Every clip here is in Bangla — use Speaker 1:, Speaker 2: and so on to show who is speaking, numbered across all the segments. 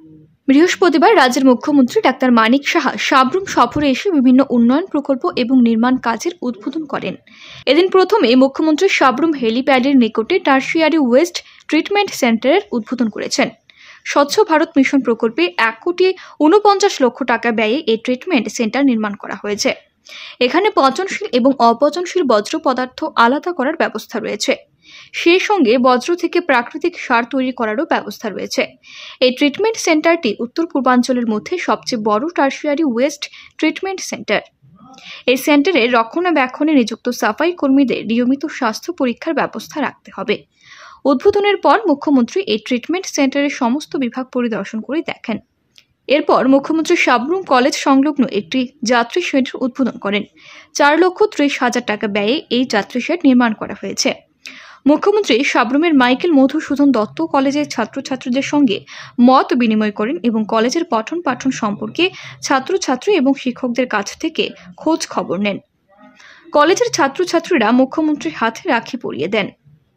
Speaker 1: বৃহস্পতিবার রাজ্যের মুখ্যমন্ত্রী ডাক্তার মানিক সাহা সাব্রুম সফরে এসে বিভিন্ন উন্নয়ন প্রকল্প এবং নির্মাণ কাজের উদ্বোধন করেন। এদিন প্রথমে মুখ্যমন্ত্রী সাব্রুম হেলিপ্যাডের নিকটে টার্সিয়ারি ওয়েস্ট ট্রিটমেন্ট সেন্টারের উদ্বোধন করেছেন। স্বচ্ছ ভারত মিশন প্রকল্পে 1,49 লক্ষ টাকা ব্যয়ে এই ট্রিটমেন্ট সেন্টার নির্মাণ করা হয়েছে। এখানে পচনশীল এবং অপচনশীল বজ্র পদার্থ আলাদা করার ব্যবস্থা রয়েছে। সেই সঙ্গে বজ্র থেকে প্রাকৃতিক সার তৈরি করারও ব্যবস্থা রয়েছে। এই ট্রিটমেন্ট সেন্টারটি উত্তর পূর্বাঞ্চলের মধ্যে সবচেয়ে বড় টার্সিয়ারি ওয়েস্ট ট্রিটমেন্ট সেন্টার। এই সেন্টারে রক্ষণাবেক্ষণে নিযুক্ত সাফাই কর্মীদের নিয়মিত স্বাস্থ্য পরীক্ষার ব্যবস্থা রাখতে হবে। উদ্বোধনের পর মুখ্যমন্ত্রী এই ট্রিটমেন্ট সেন্টারের সমস্ত বিভাগ পরিদর্শন করে দেখেন। এরপর মুখ্যমন্ত্রী সাব্রুম কলেজ সংলগ্ন একটি যাত্রী শেডের উদ্বোধন করেন। 4,30,000 টাকা ব্যয়ে এই যাত্রী শেড নির্মাণ করা হয়েছে। মুখ্যমন্ত্রী সাব্রুমের মাইকেল মধুসূদন দত্ত কলেজের ছাত্রছাত্রীদের সঙ্গে মত বিনিময় করেন এবং কলেজের পঠন পাঠন সম্পর্কে ছাত্রছাত্রী এবং শিক্ষকদের কাছ থেকে খোঁজ খবর নেন। কলেজের ছাত্রছাত্রীরা মুখ্যমন্ত্রীর হাতে রাখি পরিয়ে দেন।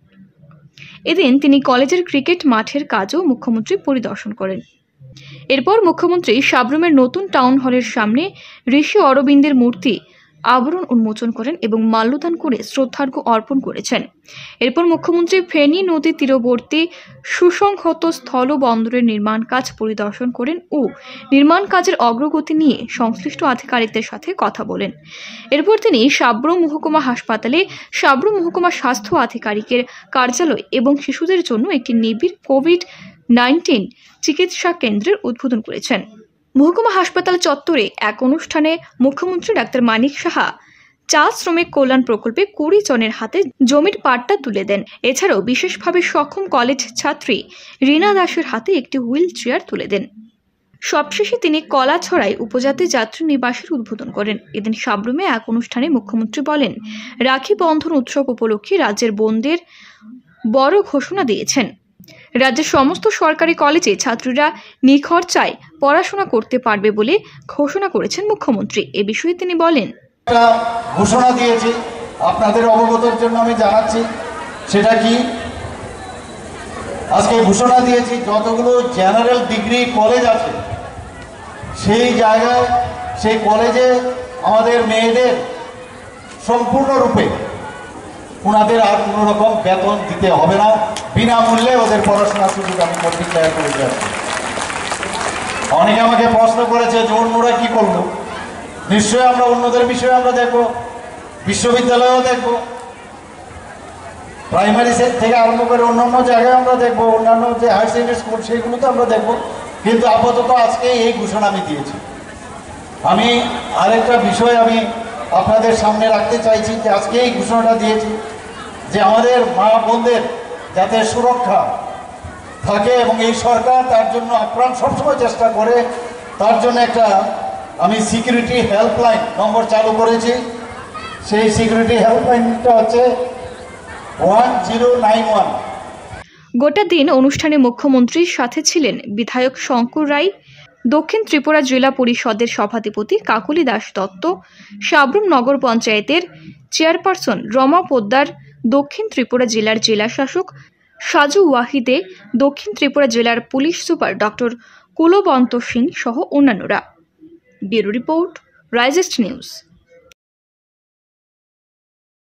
Speaker 1: এদিন তিনি কলেজের ক্রিকেট মাঠের কাজও মুখ্যমন্ত্রী পরিদর্শন করেন। এরপর মুখ্যমন্ত্রী সাব্রুমের নতুন টাউন হলের সামনে ঋষি অরবিন্দের মূর্তি আবরণ উন্মোচন করেন এবং মাল্যদান করে শ্রদ্ধার্ঘ্য অর্পণ করেছেন। এরপর মুখ্যমন্ত্রী ফেনী নদী তীরবর্তী সুসংহত স্থল বন্দরের নির্মাণ কাজ পরিদর্শন করেন ও নির্মাণ কাজের অগ্রগতি নিয়ে সংশ্লিষ্ট আধিকারিকদের সাথে কথা বলেন। এরপর তিনি সাব্রুম মহকুমা হাসপাতালে সাব্রুম মহকুমা স্বাস্থ্য আধিকারিকের কার্যালয় এবং শিশুদের জন্য একটি নিবিড় কোভিড-19 চিকিৎসা কেন্দ্রের উদ্বোধন করেছেন। মহকুমা হাসপাতাল চত্বরে এক অনুষ্ঠানে মুখ্যমন্ত্রী ডাক্তার মানিক সাহা চা শ্রমিক কল্যাণ প্রকল্পে 20 জনের হাতে জমির পাট্টা তুলে দেন। এছাড়াও বিশেষভাবে সক্ষম কলেজ ছাত্রী রীনা দাসের হাতে একটি হুইল চেয়ার তুলে দেন। সবশেষে তিনি কলাছড়ায় উপজাতি যাত্রী নিবাসের উদ্বোধন করেন। এদিন সাব্রুমে এক অনুষ্ঠানে মুখ্যমন্ত্রী বলেন, রাখি বন্ধন উৎসব উপলক্ষে রাজ্যের বোনদের বড় ঘোষণা দিয়েছেন। রাজ্যের সমস্ত সরকারি কলেজে ছাত্রীরা নিখরচায় পড়াশোনা করতে পারবে বলে ঘোষণা করেছেন মুখ্যমন্ত্রী। এ বিষয়ে তিনি বলেন,
Speaker 2: ঘোষণা দিয়েছি আপনাদের অবগতের জন্য আমি জানাচ্ছি। সেটা কি, আজকে ঘোষণা দিয়েছি যতগুলো জেনারেল ডিগ্রি কলেজ আছে সেই জায়গায় সেই কলেজে আমাদের মেয়েদের সম্পূর্ণরূপে ওনাদের আর কোনো রকম বেতন দিতে হবে না, বিনামূল্যে ওদের পড়াশোনার সুযোগ আমি ডিক্লেয়ার করে যাচ্ছি। অনেকে আমাকে প্রশ্ন করেছে যে অন্যরা কি করলো। নিশ্চয়ই আমরা অন্যদের বিষয়ে আমরা দেখবো, বিশ্ববিদ্যালয়েও দেখবো, প্রাইমারি থেকে আরম্ভ করে অন্যান্য জায়গায় আমরা দেখবো, অন্যান্য যে হায়ার সেকেন্ডারি স্কুল সেইগুলোতে আমরা দেখবো। কিন্তু আপাতত আজকে এই ঘোষণা আমি দিয়েছি। আমি আরেকটা বিষয় আমি আপনাদের সামনে রাখতে চাইছি যে আজকে এই ঘোষণাটা দিয়েছি যে আমাদের মা বোনদের যাতে সুরক্ষা থাকে এবং এই সরকার তার জন্য আপ্রাণ সবসময় চেষ্টা করে। তার জন্য একটা আমি সিকিউরিটি হেল্পলাইন নম্বর চালু করেছি। সেই সিকিউরিটি হেল্পলাইনটা হচ্ছে 1091।
Speaker 1: গোটা দিন অনুষ্ঠানে মুখ্যমন্ত্রীর সাথে ছিলেন বিধায়ক শঙ্কর রায়, দক্ষিণ ত্রিপুরা জেলা পরিষদের সভাধিপতি কাকলি দাস দত্ত, সাব্রুম নগর পঞ্চায়েতের চেয়ারপারসন রমা পোদ্দার, দক্ষিণ ত্রিপুরা জেলার জেলা শাসক সাজু ওয়াহিদে, দক্ষিণ ত্রিপুরা জেলার police super doctor Kulwant Singh সহ অন্যান্যরা। ব্যুরো রিপোর্ট, রাইজেস্ট নিউজ।